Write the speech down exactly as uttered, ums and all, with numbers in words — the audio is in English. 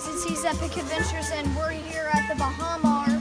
guys, it's Epic Adventures, and we're here at the Bahamas.